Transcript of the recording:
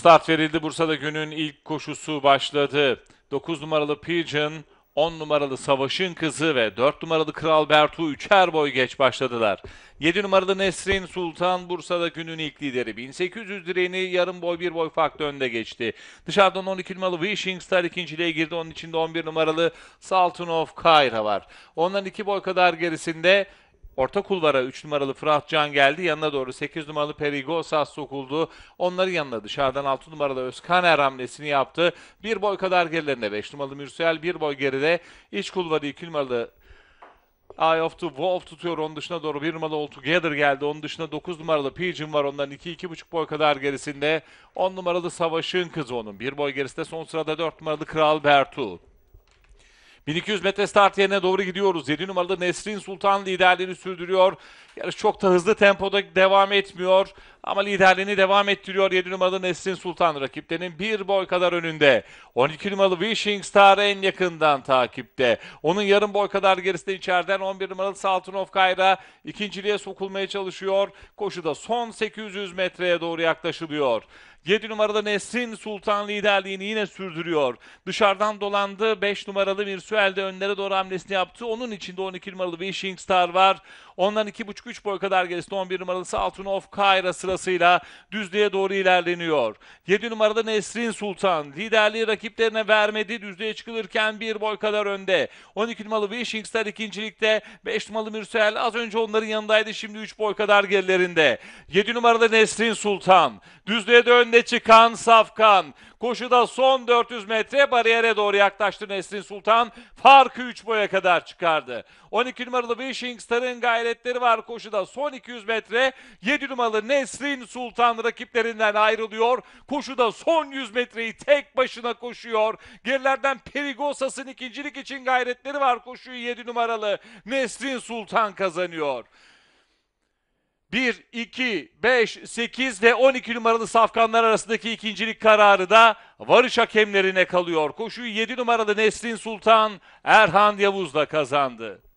Start verildi. Bursa'da günün ilk koşusu başladı. 9 numaralı Pigeon, 10 numaralı Savaş'ın Kızı ve 4 numaralı Kral Bertu üçer boy geç başladılar. 7 numaralı Nesrin Sultan Bursa'da günün ilk lideri. 1800 direğini yarım boy bir boy farklı önde geçti. Dışarıdan 12 numaralı Wishing Star ikinciliğe girdi. Onun içinde 11 numaralı Sultan of Cairo var. Ondan 2 boy kadar gerisinde orta kulvara 3 numaralı Fırat Can geldi. Yanına doğru 8 numaralı Perigosas sokuldu. Onların yanına dışarıdan 6 numaralı Özkaner hamlesini yaptı. Bir boy kadar gerilerinde 5 numaralı Mürsel, bir boy geride iç kulvarı 2 numaralı Eye of the Wolf tutuyor. Onun dışına doğru 1 numaralı All Together geldi. Onun dışında 9 numaralı Pigeon var. Ondan 2-2,5 boy kadar gerisinde 10 numaralı Savaş'ın Kızı onun. Bir boy gerisinde son sırada 4 numaralı Kral Bertu. 1200 metre start yerine doğru gidiyoruz. 7 numaralı Nesrin Sultan liderliğini sürdürüyor. Yarış çok da hızlı tempoda devam etmiyor. Ama liderliğini devam ettiriyor 7 numaralı Nesrin Sultan. Rakiplerinin bir boy kadar önünde. 12 numaralı Wishing Star en yakından takipte. Onun yarım boy kadar gerisinde içeriden 11 numaralı Sultan of Cairo ikinciliğe sokulmaya çalışıyor. Koşuda son 800 metreye doğru yaklaşılıyor. 7 numaralı Nesrin Sultan liderliğini yine sürdürüyor. Dışarıdan dolandı. 5 numaralı Mirsüel de önlere doğru hamlesini yaptı. Onun içinde 12 numaralı Wishing Star var. Ondan 2,5-3 boy kadar gerisinde 11 numaralı Sultan of Cairo sırasıyla düzlüğe doğru ilerleniyor. 7 numaralı Nesrin Sultan liderliği rakiplerine vermedi. Düzlüğe çıkılırken bir boy kadar önde. 12 numaralı Wishing Star ikincilikte. 5 numaralı Mirsüel az önce onların yanındaydı. Şimdi 3 boy kadar gerilerinde. 7 numaralı Nesrin Sultan. Düzlüğe de önde çıkan Safkan. Koşuda son 400 metre bariyere doğru yaklaştı Nesrin Sultan. Farkı 3 boya kadar çıkardı. 12 numaralı Wishing Star'ın gayretleri var koşuda. Son 200 metre 7 numaralı Nesrin Sultan rakiplerinden ayrılıyor. Koşuda son 100 metreyi tek başına koşuyor. Gerilerden Perigosas'ın ikincilik için gayretleri var. Koşuyu 7 numaralı Nesrin Sultan kazanıyor. 1, 2, 5, 8 ve 12 numaralı safkanlar arasındaki ikincilik kararı da varış hakemlerine kalıyor. Koşuyu 7 numaralı Nesrin Sultan Erhan Yavuz'la kazandı.